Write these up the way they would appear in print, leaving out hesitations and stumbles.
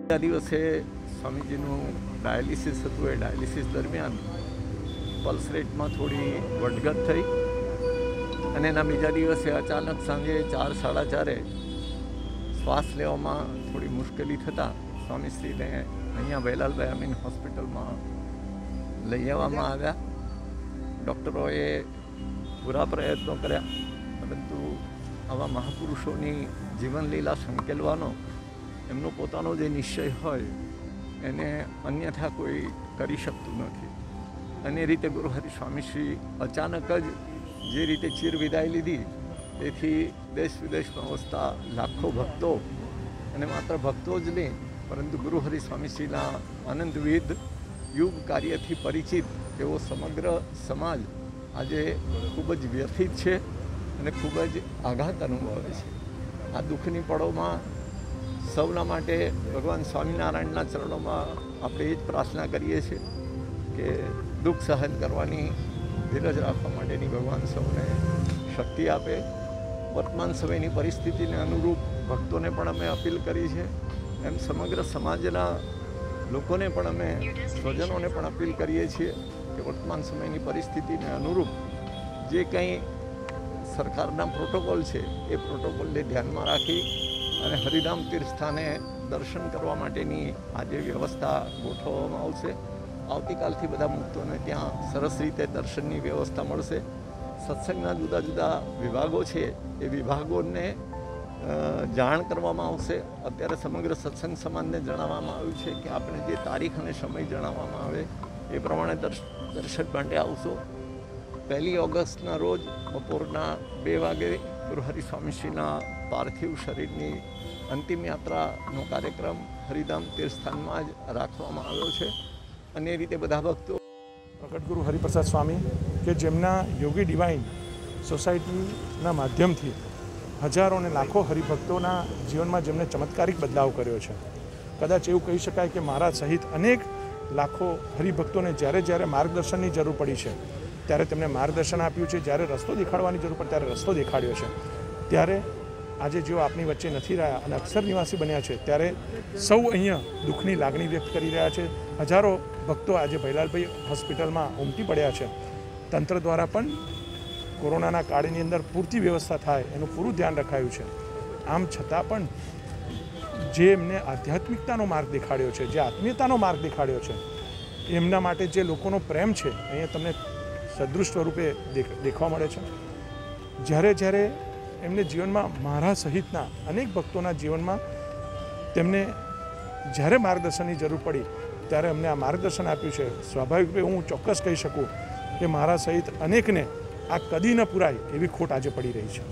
આ દિવસે સ્વામીજીનું ડાયાલિસિસ હતું. એ ડાયાલિસિસ દરમિયાન પલ્સ રેટમાં થોડી વધઘટ થઈ અને એના બીજા દિવસે અચાનક સાંજે 4, 4:30 શ્વાસ લેવામાં થોડી મુશ્કેલી થતાં સ્વામીશ્રીને અહીંયા વેલાલભાઈ અમીન હોસ્પિટલમાં લઈ આવવામાં આવ્યા. ડૉક્ટરોએ પૂરા પ્રયત્નો કર્યા, પરંતુ આવા મહાપુરુષોની જીવનલીલા સંકેલવાનો એમનો પોતાનો જે નિશ્ચય હોય એને અન્યથા કોઈ કરી શકતું નથી. અને એ રીતે ગુરુહરિ સ્વામીશ્રી અચાનક જ જે રીતે ચીર વિદાય લીધી, તેથી દેશ વિદેશમાં વસતા લાખો ભક્તો, અને માત્ર ભક્તો જ નહીં પરંતુ ગુરુહરિ સ્વામીશ્રીના અનંતવિધ યુગ કાર્યથી પરિચિત એવો સમગ્ર સમાજ આજે ખૂબ જ વ્યથિત છે અને ખૂબ જ આઘાત અનુભવે છે. આ દુઃખની પળોમાં સૌના માટે ભગવાન સ્વામિનારાયણના ચરણોમાં આપણે એ જ પ્રાર્થના કરીએ છીએ કે દુઃખ સહન કરવાની, ધીરજ રાખવા માટેની ભગવાન સૌને શક્તિ આપે. વર્તમાન સમયની પરિસ્થિતિને અનુરૂપ ભક્તોને પણ અમે અપીલ કરી છે, એમ સમગ્ર સમાજના લોકોને પણ અમે, સ્વજનોને પણ અપીલ કરીએ છીએ કે વર્તમાન સમયની પરિસ્થિતિને અનુરૂપ જે કંઈ સરકારના પ્રોટોકોલ છે એ પ્રોટોકોલને ધ્યાનમાં રાખી અને હરિધામ તીર્થસ્થાને દર્શન કરવા માટેની આજે વ્યવસ્થા ગોઠવવામાં આવશે. આવતીકાલથી બધા મુક્તોને ત્યાં સરસ રીતે દર્શનની વ્યવસ્થા મળશે. સત્સંગના જુદા જુદા વિભાગો છે એ વિભાગોને જાણ કરવામાં આવશે. અત્યારે સમગ્ર સત્સંગ સમાજને જણાવવામાં આવ્યું છે કે આપણે જે તારીખ અને સમય જણાવવામાં આવે એ પ્રમાણે દર્શન માટે આવશો. 1 ઓગસ્ટના રોજ બપોરના 2 વાગે ગુરુહરિ સ્વામીશ્રીના પાર્થિવ શરીરની અંતિમ યાત્રાનો કાર્યક્રમ હરિધામ તીર્થસ્થાનમાં જ રાખવામાં આવ્યો છે. અને એ રીતે બધા ભક્તો પ્રગટ ગુરુ હરિપ્રસાદ સ્વામી કે જેમના યોગી ડિવાઇન સોસાયટીના માધ્યમથી હજારો અને લાખો હરિભક્તોના જીવનમાં જેમને ચમત્કારિક બદલાવ કર્યો છે. કદાચ એવું કહી શકાય કે મારા સહિત અનેક લાખો હરિભક્તોને જ્યારે જ્યારે માર્ગદર્શનની જરૂર પડી છે ત્યારે તેમને માર્ગદર્શન આપ્યું છે. જ્યારે રસ્તો દેખાડવાની જરૂર પડે ત્યારે રસ્તો દેખાડ્યો છે. ત્યારે આજે જેઓ આપણી વચ્ચે નથી રહ્યા અને અક્ષર નિવાસી બન્યા છે, ત્યારે સૌ અહીંયા દુઃખની લાગણી વ્યક્ત કરી રહ્યા છે. હજારો ભક્તો આજે ભૈલાલભાઈ હોસ્પિટલમાં ઉમટી પડ્યા છે. તંત્ર દ્વારા પણ કોરોનાના કાળની અંદર પૂરતી વ્યવસ્થા થાય એનું પૂરું ધ્યાન રખાયું છે. આમ છતાં પણ જે એમને આધ્યાત્મિકતાનો માર્ગ દેખાડ્યો છે, જે આત્મીયતાનો માર્ગ દેખાડ્યો છે, એમના માટે જે લોકોનો પ્રેમ છે અહીંયા તમને સદૃશ સ્વરૂપે દેખવા મળે છે. જ્યારે જ્યારે એમને જીવનમાં મારા સહિતના અનેક ભક્તોના જીવનમાં તેમને જ્યારે માર્ગદર્શનની જરૂર પડી ત્યારે અમને આ માર્ગદર્શન આપ્યું છે. સ્વાભાવિક રૂપે હું ચોક્કસ કહી શકું કે મારા સહિત અનેકને આ કદી ન પૂરાય એવી ખોટ આજે પડી રહી છે.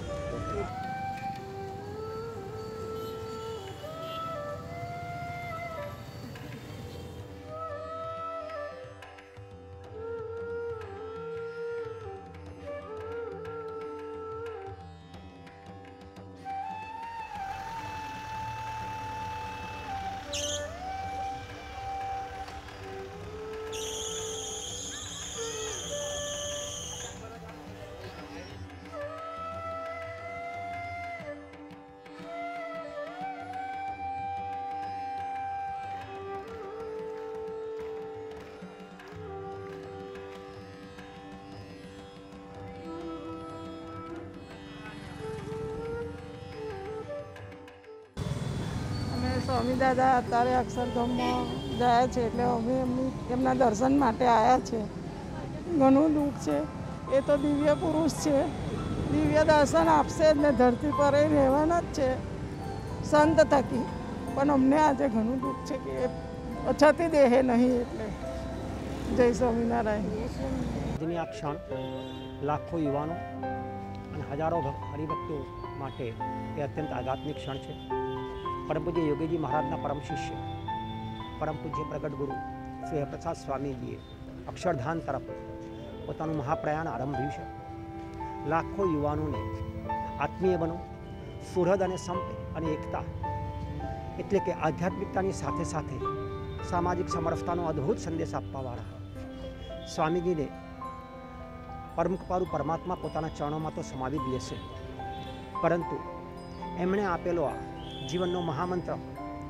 સ્વામી દાદા અત્યારે અક્ષરધામમાં ગયા છે, એટલે અમે એમના દર્શન માટે આવ્યા છે. ઘણું દુઃખ છે. એ તો દિવ્ય પુરુષ છે, દિવ્ય દર્શન આપશે જ ને, ધરતી પર એ રહેવાના જ છે સંત થકી. પણ અમને આજે ઘણું દુઃખ છે કે અછતી દેહે નહીં. એટલે જય સ્વામિનારાયણ. આજની આ ક્ષણ લાખો યુવાનો અને હજારો હરિભક્તો માટે એ અત્યંત આઘાતની ક્ષણ છે. પરમ પૂજ્ય યોગીજી મહારાજના પરમ શિષ્ય પરમ પૂજ્ય પ્રગટ ગુરુ શ્રી હરિપ્રસાદ સ્વામીજીએ અક્ષરધામ તરફ પોતાનું મહાપ્રયાણ આરંભ્યું છે. લાખો યુવાનોને આત્મીય બનો, સુહૃદ અને સંપ અને એકતા એટલે કે આધ્યાત્મિકતાની સાથે સાથે સામાજિક સમરસતાનો અદ્ભુત સંદેશ આપવાવાળા સ્વામીજીને પરમ કૃપાળુ પરમાત્મા પોતાના ચરણોમાં તો સમાવી જ લેશે, પરંતુ એમણે આપેલો આ જીવનનો મહામંત્ર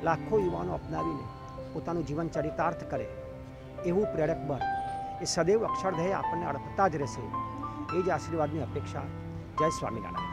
લાખો યુવાનો અપનાવીને પોતાનું જીવન ચરિતાર્થ કરે એવું પ્રેરક બળ એ સદૈવ અક્ષરધ્યેય આપણને અડકતા જ રહેશે, એ જ આશીર્વાદની અપેક્ષા. જય સ્વામિનારાયણ.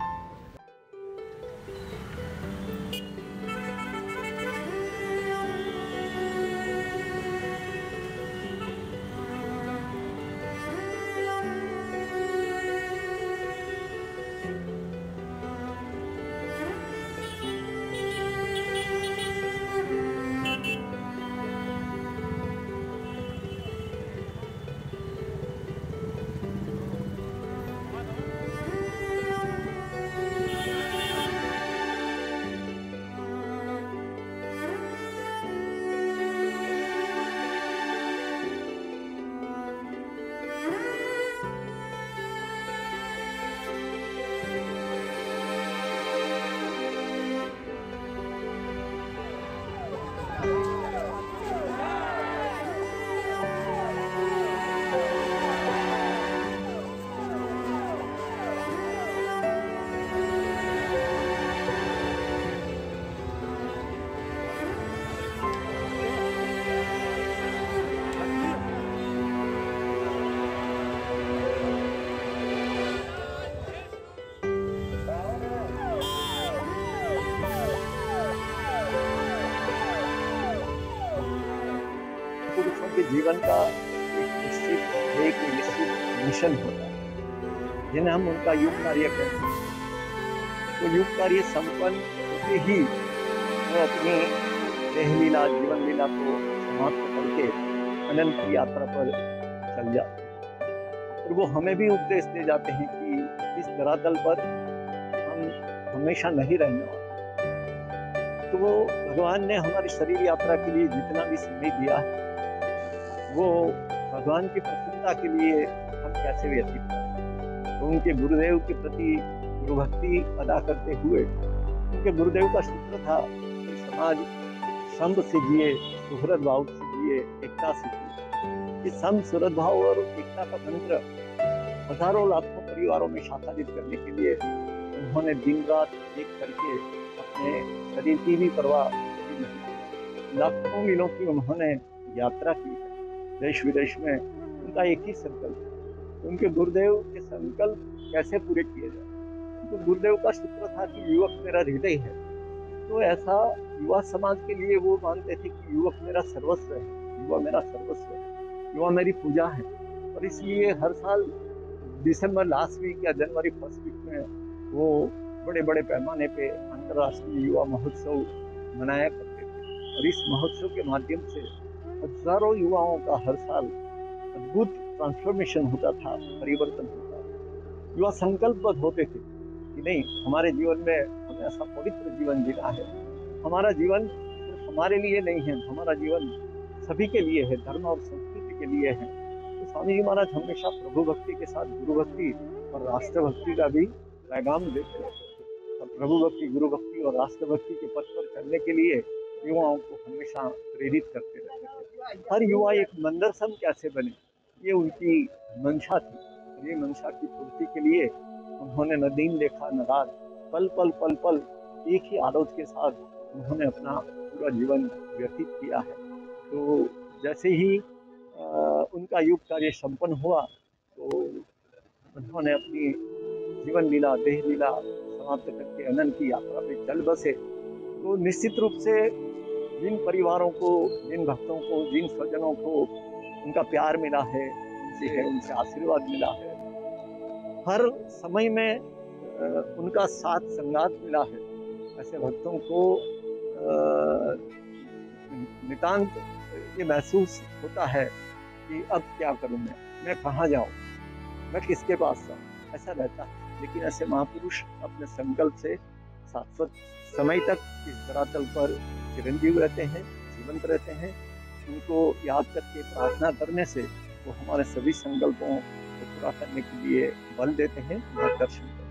पुरुषों के जीवन का एक निश्चित मिशन होता है, जिन्हें हम उनका युग कार्य कहते हैं। तो युग कार्य संपन्न होते ही वो अपनी देह लीला जीवन लीला को समाप्त करके अनंत की यात्रा पर चल जाते हैं। और वो हमें भी उपदेश दे जाते हैं कि इस धरातल पर हम हमेशा नहीं रहने वाले। तो वो भगवान ने हमारी शरीर यात्रा के लिए जितना भी समय दिया है, वो भगवान की प्रसन्नता के लिए हम कैसे व्यतीत करें। तो उनके गुरुदेव के प्रति गुरु भक्ति अदा करते हुए, उनके गुरुदेव का सूत्र था कि समाज संभ से जिए, सुहृद भाव से जिए, एकता से जिए। इस संभ सुहृद भाव और एकता का मंत्र हजारों लाखों परिवारों में शाखादित करने के लिए उन्होंने दिन रात एक करके अपने शरीर की भी परवाह नहीं, लाखों मीलों की उन्होंने यात्रा की है। देश विदेश में उनका एक ही संकल्प, उनके गुरुदेव के संकल्प कैसे पूरे किए जाए। तो गुरुदेव का सूत्र था कि युवक मेरा हृदय है। तो ऐसा युवा समाज के लिए वो मानते थे कि युवक मेरा सर्वस्व है, युवा मेरा सर्वस्व है, युवा मेरी पूजा है। और इसलिए हर साल दिसंबर लास्ट वीक या जनवरी फर्स्ट वीक में वो बड़े बड़े पैमाने पे अंतर्राष्ट्रीय युवा महोत्सव मनाया करते थे। और इस महोत्सव के माध्यम से हजारों युवाओं का हर साल अद्भुत ट्रांसफॉर्मेशन होता था, परिवर्तन होता था। युवा संकल्पबद्ध होते थे कि नहीं, हमारे जीवन में हमें ऐसा पवित्र जीवन जीना है। हमारा जीवन सिर्फ हमारे लिए नहीं है, हमारा जीवन सभी के लिए है, धर्म और संस्कृति के लिए है। तो स्वामी जी महाराज हमेशा प्रभु भक्ति के साथ गुरु भक्ति और राष्ट्र भक्ति का भी पैगाम देते रहते थे। और प्रभु भक्ति, गुरु भक्ति और राष्ट्र भक्ति के पथ पर चलने के लिए युवाओं को हमेशा प्रेरित करते रहते थे। हर युवा एक मंदरसम कैसे बने, ये उनकी मंशा थी। और ये मंशा की पूर्ति के लिए उन्होंने न दिन देखा न रात, पल पल पल पल एक ही आरोध के साथ उन्होंने अपना पूरा जीवन व्यतीत किया है। तो जैसे ही उनका युग कार्य संपन्न हुआ, तो उन्होंने अपनी जीवन लीला, देह लीला समाप्त करके अनंत की यात्रा पे चल बसे। तो निश्चित रूप से जिन परिवारों को, जिन भक्तों को, जिन स्वजनों को उनका प्यार मिला है, उनसे आशीर्वाद मिला है, हर समय में उनका साथ संगात मिला है, ऐसे भक्तों को नितांत ये महसूस होता है कि अब क्या करूं, मैं कहाँ जाऊं, मैं किसके पास जाऊं, ऐसा रहता है। लेकिन ऐसे महापुरुष अपने संकल्प से शाश्वत समय तक इस धरातल पर चिरंजीव रहते हैं, जीवंत रहते हैं। उनको याद करके प्रार्थना करने से वो हमारे सभी संकल्पों को पूरा करने के लिए बल देते हैं, मार्गदर्शन करते हैं।